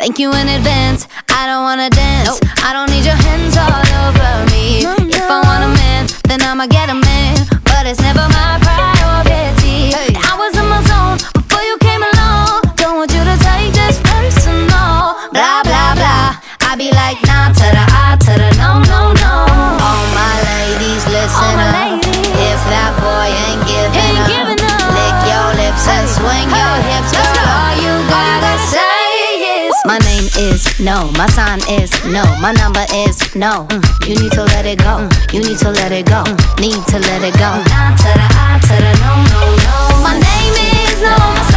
Thank you in advance, I don't wanna dance. Nope. I don't need your hands all over me. No, If I want a man, then I'ma get a man. But it's never my priority. Hey. I was in my zone before you came along. Don't want you to take this personal. Blah, blah, blah. I be like, nah to the I to the no, no, no. All my ladies, listen All my up. ladies. If that boy ain't giving up, lick your lips and swing your hips. Let's Girl, go. all you gotta say is, my name is no, my sign is no, my number is no. You need to let it go, you need to let it go, need to let it go. Nah to the I to the no, no, no. My name is no, my